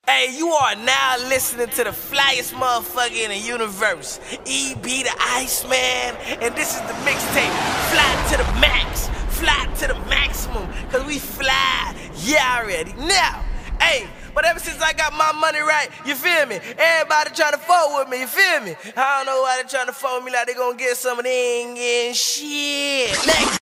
Hey, you are now listening to the flyest motherfucker in the universe, EB the Iceman, and this is the mixtape. Fly to the max, fly to the maximum, cause we fly, yeah already. Now, hey, but ever since I got my money right, you feel me? Everybody trying to fuck with me, you feel me? I don't know why they trying to fuck with me like they gonna get some of the and shit. Next.